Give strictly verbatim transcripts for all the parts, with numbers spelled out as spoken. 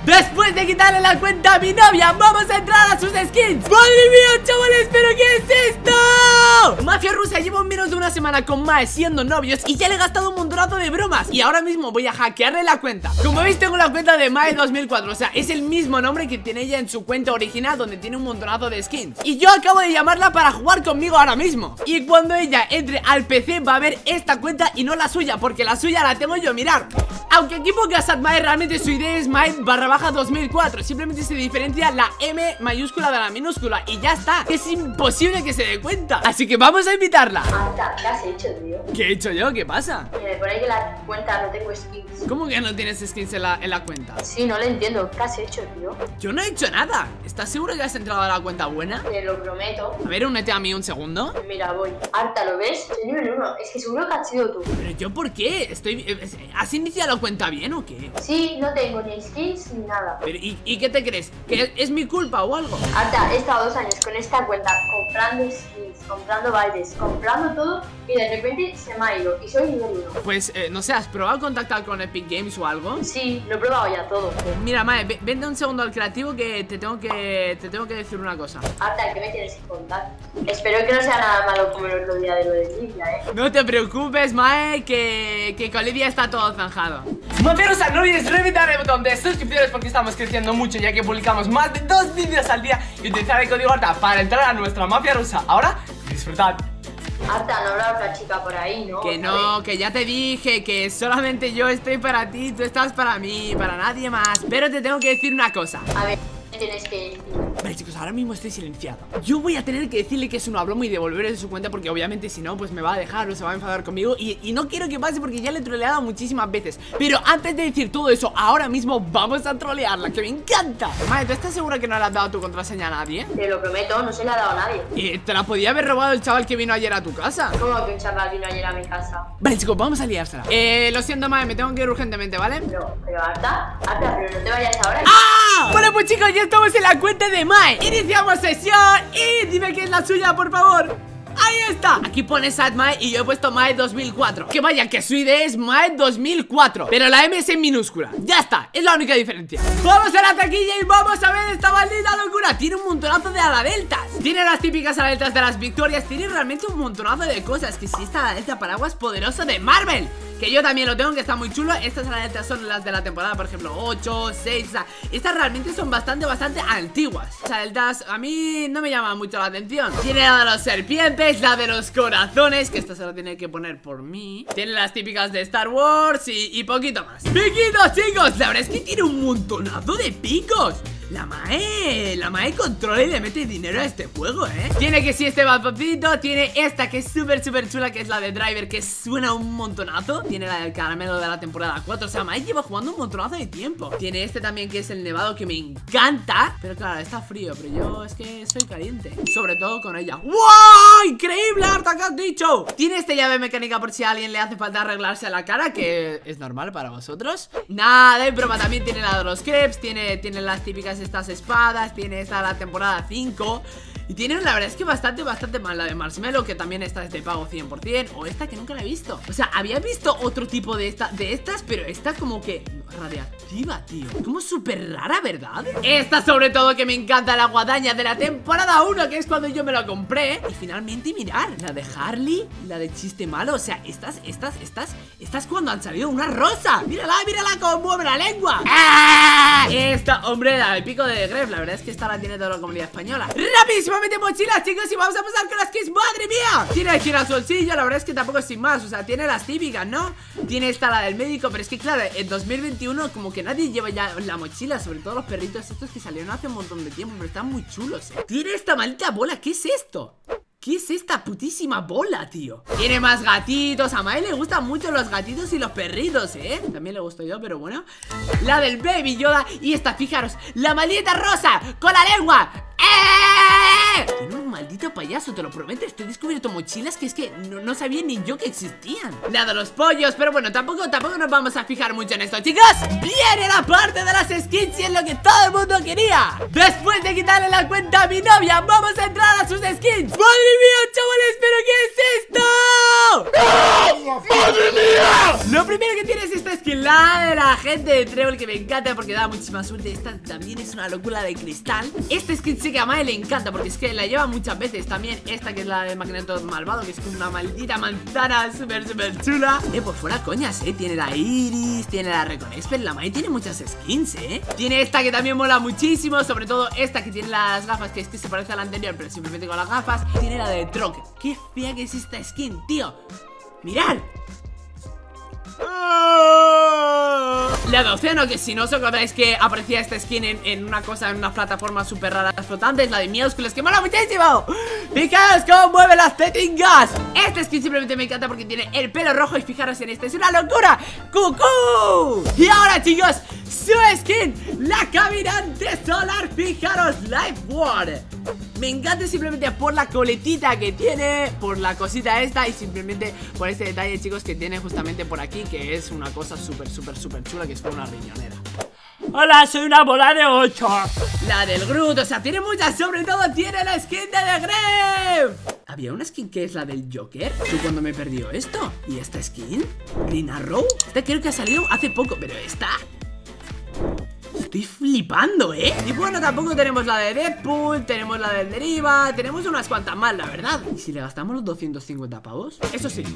Después de quitarle la cuenta a mi novia, vamos a entrar a sus skins. ¡Madre mía, chavales! ¿Pero qué es esto? Mafia rusa, llevo menos de una semana con Mae siendo novios y ya le he gastado un montonazo de bromas. Y ahora mismo voy a hackearle la cuenta. Como veis, tengo la cuenta de Mae dos mil cuatro. O sea, es el mismo nombre que tiene ella en su cuenta original, donde tiene un montonazo de skins. Y yo acabo de llamarla para jugar conmigo ahora mismo. Y cuando ella entre al P C va a ver esta cuenta y no la suya, porque la suya la tengo yo, mirad. Aunque aquí ponga SatMae, realmente su idea es Mae barra baja dos mil cuatro. Simplemente se diferencia la M mayúscula de la minúscula y ya está. Es imposible que se dé cuenta. Así que vamos a invitarla. Anda, ¿qué has hecho, tío? ¿Qué he hecho yo? ¿Qué pasa? Mira, por ahí que la cuenta no tengo skins. ¿Cómo que no tienes skins en la, en la cuenta? Sí, no lo entiendo. ¿Qué has hecho, tío? Yo no he hecho nada. ¿Estás seguro que has entrado a la cuenta buena? Te lo prometo. A ver, únete a mí un segundo. Mira, voy. Arta, ¿lo ves? Soy nivel uno. Es que seguro que has sido tú. ¿Pero yo por qué? Estoy... ¿Has iniciado la cuenta bien o qué? Sí, no tengo ni skins ni nada. Pero, ¿y, ¿y qué te crees? ¿Que es mi culpa o algo? Arta, he estado dos años con esta cuenta comprando skins, comprando bailes, comprando todo y de repente se me ha ido y soy nivel uno. Pues, eh, no sé, ¿has probado contactar con Epic Games o algo? Sí, lo he probado ya todo. Pues mira, Mae, ve- vente un segundo al creativo que te tengo que te tengo que decir una cosa. Arta, ¿qué me tienes que contar? Espero que no sea nada malo como el otro día de lo de Lidia, ¿eh? No te preocupes, Mae, que, que con Lidia está todo zanjado. Mafiaros, no olvides reventar el botón de suscripciones porque estamos creciendo mucho, ya que publicamos más de dos vídeos al día, y utilizar el código ARTA para entrar a nuestra Mafia Rusa. Ahora, disfrutad. Arta, no habrá otra chica por ahí, ¿no? Que no, que ya te dije que solamente yo estoy para ti, tú estás para mí, para nadie más. Pero te tengo que decir una cosa. A ver, ¿qué tienes que decir? Vale, chicos, ahora mismo estoy silenciado. Yo voy a tener que decirle que es un hablomo y devolverle su cuenta, porque obviamente si no, pues me va a dejar o se va a enfadar conmigo, y, y no quiero que pase porque ya le he troleado muchísimas veces. Pero antes de decir todo eso, ahora mismo vamos a trolearla, que me encanta. Madre, ¿tú estás segura que no le has dado tu contraseña a nadie? Te lo prometo, no se le ha dado a nadie. Eh, te la podía haber robado el chaval que vino ayer a tu casa. ¿Cómo que un chaval vino ayer a mi casa? Vale, chicos, vamos a liársela. Eh, lo siento, madre, me tengo que ir urgentemente, ¿vale? Pero, pero Arta, Arta, pero no te vayas ahora. ¡Ah! Bueno, pues chicos, ya estamos en la cuenta de Mae. Iniciamos sesión y dime que es la suya, por favor. Ahí está. Aquí pone SatMae y yo he puesto Mae dos mil cuatro. Que vaya, que su idea es Mae dos mil cuatro, pero la M es en minúscula. Ya está, es la única diferencia. Vamos a la taquilla y vamos a ver esta maldita locura. Tiene un montonazo de aladeltas. Tiene las típicas aladeltas de las victorias. Tiene realmente un montonazo de cosas. Que si esta aladelta paraguas poderoso de Marvel, que yo también lo tengo, que está muy chulo. Estas aladeltas son las de la temporada, por ejemplo, ocho, seis, o sea, estas realmente son bastante, bastante antiguas. Las aladeltas a mí no me llaman mucho la atención. Tiene la de los serpientes, la de los corazones, que esta se la tiene que poner por mí. Tiene las típicas de Star Wars y, y poquito más. ¡Piquitos, chicos! La verdad es que tiene un montonazo de picos. La Mae, la Mae controla y le mete dinero a este juego, ¿eh? Tiene que sí este bazoncito, tiene esta que es súper, súper chula, que es la de Driver, que suena un montonazo. Tiene la del caramelo de la temporada cuatro, o sea, Mae lleva jugando un montonazo de tiempo. Tiene este también que es el nevado, que me encanta. Pero claro, está frío, pero yo es que soy caliente, sobre todo con ella. ¡Wow! ¡Increíble, Arta, que has dicho! Tiene esta llave mecánica por si a alguien le hace falta arreglarse la cara, que es normal para vosotros. Nada de broma, también tiene la de los crepes, tiene, tiene las típicas estas espadas, tiene esta la temporada cinco. Y tiene, la verdad es que bastante, bastante mal. La de Marshmallow, que también esta es de pago cien por cien. O esta que nunca la he visto. O sea, había visto otro tipo de, esta, de estas, pero esta como que radiactiva, tío. Como súper rara, ¿verdad? Esta sobre todo que me encanta, la guadaña de la temporada uno, que es cuando yo me la compré. Y finalmente, mirar, la de Harley, la de chiste malo. O sea, estas, estas, estas, estas cuando han salido una rosa. Mírala, mírala cómo mueve la lengua. ¡Ah! Esta, hombre, la del pico de Gref. La verdad es que esta la tiene toda la comunidad española. Rapidísimo mete mochilas, chicos, y vamos a pasar con las que es, ¡madre mía! Tiene el girasolcillo, la verdad es que tampoco es sin más. O sea, tiene las típicas, ¿no? Tiene esta, la del médico, pero es que claro, en dos mil veintiuno como que nadie lleva ya la mochila, sobre todo los perritos estos que salieron hace un montón de tiempo, pero están muy chulos, ¿eh? Tiene esta maldita bola, ¿qué es esto? ¿Qué es esta putísima bola, tío? Tiene más gatitos. A Mae le gustan mucho los gatitos y los perritos, ¿eh? También le gusto yo, pero bueno. La del Baby Yoda. Y esta, fijaros, la maldita rosa con la lengua. ¡Eh! Tiene un maldito payaso, te lo prometo. Estoy descubriendo mochilas que es que no, no sabía ni yo que existían. La de los pollos, pero bueno, tampoco, tampoco nos vamos a fijar mucho en esto, chicos. Viene la parte de las skins y es lo que todo el mundo quería. Después de quitarle la cuenta a mi novia, vamos a entrar a sus skins. ¡Madre mía, chavales! ¿Pero qué es esto? ¡Madre mía! Lo primero primero que tienes esta skin, la de la gente de Trébol, que me encanta porque da muchísima suerte. Esta también es una locura de cristal. Esta skin sí que a Mae le encanta porque es que la lleva muchas veces. También esta que es la de Magneto malvado, que es como una maldita manzana súper súper chula. Eh, pues fuera coñas, eh, tiene la Iris, tiene la Recon Expert. La Mae tiene muchas skins, eh. Tiene esta que también mola muchísimo, sobre todo esta que tiene las gafas, que es que se parece a la anterior pero simplemente con las gafas. Tiene la de Troc. Qué fea que es esta skin, tío. ¡Mirad! La de Océano, que si no os acordáis que aparecía esta skin en, en una cosa, en una plataforma súper rara flotante, es la de Miausculos, que mola muchísimo. Fijaros cómo mueve las tetingas. Esta skin simplemente me encanta porque tiene el pelo rojo y fijaros en este, es una locura. ¡Cucú! Y ahora, chicos, su skin, la caminante solar. Fijaros, Life Ward. Me encanta simplemente por la coletita que tiene, por la cosita esta y simplemente por este detalle, chicos, que tiene justamente por aquí, que es una cosa súper, súper, súper chula, que es como una riñonera. Hola, soy una bola de ocho. La del Groot, o sea, tiene muchas, sobre todo tiene la skin de The Grave. Había una skin que es la del Joker. ¿Tú cuándo me perdió esto? ¿Y esta skin? Green Arrow. Esta creo que ha salido hace poco, pero esta... Estoy flipando, ¿eh? Y bueno, tampoco tenemos la de Deadpool, tenemos la del Deriva, tenemos unas cuantas más, la verdad. ¿Y si le gastamos los doscientos cincuenta pavos? Eso sí.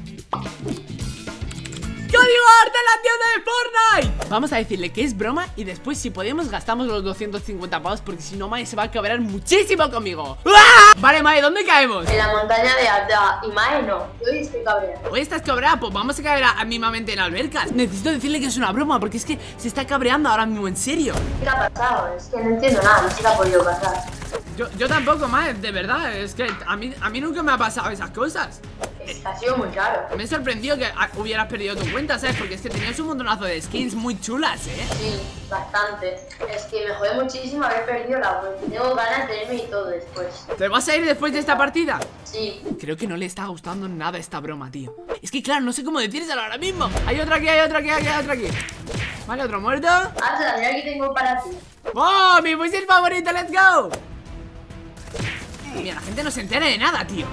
¡Código arte en la tienda de Fortnite! Vamos a decirle que es broma y después, si podemos, gastamos los doscientos cincuenta pavos, porque si no, Mae se va a cabrear muchísimo conmigo. ¡Ah! Vale, Mae, ¿dónde caemos? En la montaña de Ada. Y Mae no, yo hoy estoy cabreada. Hoy estás cabreada, pues vamos a cabrear a mimamente en albercas. Necesito decirle que es una broma, porque es que se está cabreando ahora mismo, en serio. ¿Qué ha pasado? Es que no entiendo nada, no se le ha podido pasar. Yo, yo tampoco, Mae, de verdad. Es que a mí, a mí nunca me ha pasado esas cosas. Es, ha sido muy raro. Me sorprendió que a, hubieras perdido tu cuenta, ¿sabes? Porque es que tenías un montonazo de skins muy chulas, ¿eh? Sí, bastante. Es que me jode muchísimo haber perdido la cuenta. Tengo ganas de irme y todo después. ¿Te vas a ir después de esta partida? Sí. Creo que no le está gustando nada esta broma, tío. Es que claro, no sé cómo decírselo ahora mismo. Hay otra aquí, hay otra aquí, hay otra aquí. Vale, otro muerto. Hazla, mira, aquí tengo para ti. ¡Oh, mi fusil favorito! ¡Let's go! Mira, la gente no se entera de nada, tío.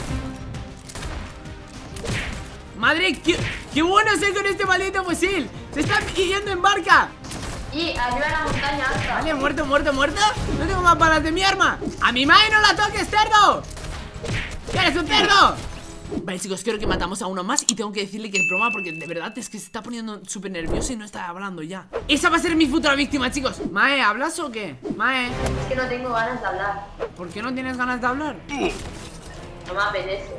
Madre, qué, qué bueno soy con este maldito fusil. Se está yendo en barca. Y arriba de la montaña alta. Vale, muerto, muerto, muerto. No tengo más balas de mi arma. ¡A mi Mae no la toques, cerdo! ¡Que eres un cerdo! Vale, chicos, creo que matamos a uno más. Y tengo que decirle que es broma, porque de verdad es que se está poniendo súper nervioso y no está hablando ya. Esa va a ser mi futura víctima, chicos. Mae, ¿hablas o qué? Mae, Es que no tengo ganas de hablar. ¿por qué no tienes ganas de hablar? No me apetece.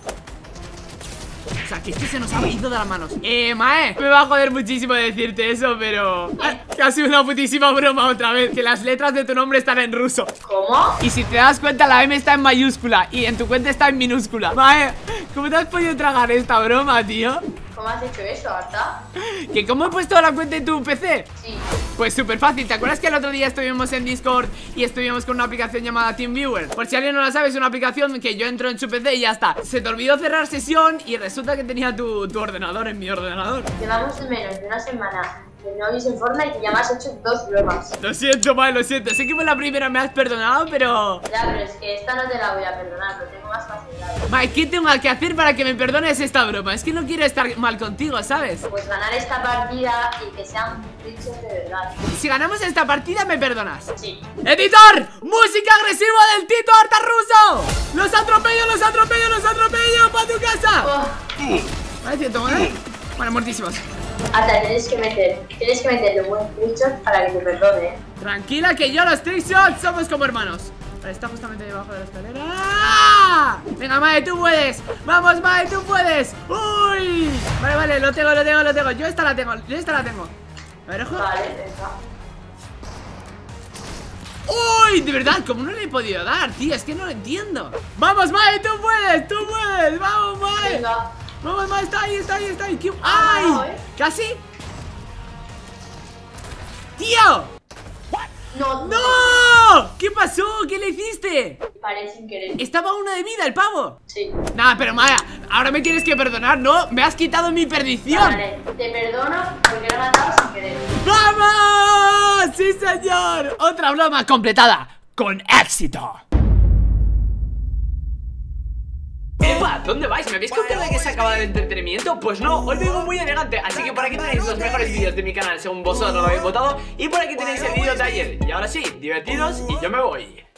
O sea, que esto se nos ha ido de las manos. Eh, Mae, me va a joder muchísimo decirte eso, pero... Que ha sido una putísima broma otra vez. Que las letras de tu nombre están en ruso. ¿Cómo? Y si te das cuenta, la M está en mayúscula y en tu cuenta está en minúscula. Mae, ¿cómo te has podido tragar esta broma, tío? ¿Cómo has hecho eso, Arta? ¿Que cómo he puesto la cuenta en tu P C? Sí. Pues súper fácil, ¿te acuerdas que el otro día estuvimos en Discord y estuvimos con una aplicación llamada TeamViewer? Por si alguien no la sabe, es una aplicación que yo entro en su P C y ya está. Se te olvidó cerrar sesión y resulta que tenía tu, tu ordenador en mi ordenador. Llevamos menos de una semana de novios en Fortnite y ya me has hecho dos bromas. Lo siento, Mae, lo siento. Sé que por la primera me has perdonado, pero... Ya, pero es que esta no te la voy a perdonar, lo tengo más facilidad. Mae, ¿qué tengo que hacer para que me perdones esta broma? Es que no quiero estar mal contigo, ¿sabes? Pues ganar esta partida y que sean bichos de verdad. Si ganamos esta partida, ¿me perdonas? Sí. ¡Editor! ¡Música agresiva del Tito Artarruso! ¡Los atropello, los atropello, los atropello! ¡Pa' tu casa! Oh. Vale, cierto, ¿vale? Bueno, muertísimos. Hasta tienes que meter, tienes que meterle un buen trickshot para que te perdone, ¿eh? Tranquila, que yo los trickshots somos como hermanos. Vale, está justamente debajo de la escalera. ¡Ah! Venga, Mae, tú puedes. Vamos, Mae, tú puedes. ¡Uy! Vale, vale, lo tengo, lo tengo, lo tengo. Yo esta la tengo, yo esta la tengo. A ver, ojo. Vale, venga. ¡Uy! De verdad, ¿cómo no le he podido dar, tío? Es que no lo entiendo. Vamos, Mae, tú puedes, tú puedes. Vamos, Mae. Venga. Vamos, Mae, está ahí, está ahí, está ahí. ¿Qué? Ah, ¡Ay! no, ¿eh? ¿Casi? ¡Tío! No, ¡No! ¿Qué pasó? ¿Qué le hiciste? Paré sin querer. Estaba a una de vida el pavo. Sí. Nah, pero Maya, ahora me tienes que perdonar, ¿no? Me has quitado mi perdición. Vale, te perdono porque lo he matado sin querer. ¡Vamos! ¡Sí, señor! Otra broma completada con éxito. ¡Epa! ¿Dónde vais? ¿Me habéis contado de que se ha acabado el entretenimiento? Pues no, hoy vengo muy elegante. Así que por aquí tenéis los mejores vídeos de mi canal según vosotros lo habéis votado. Y por aquí tenéis el vídeo de ayer. Y ahora sí, divertidos y yo me voy.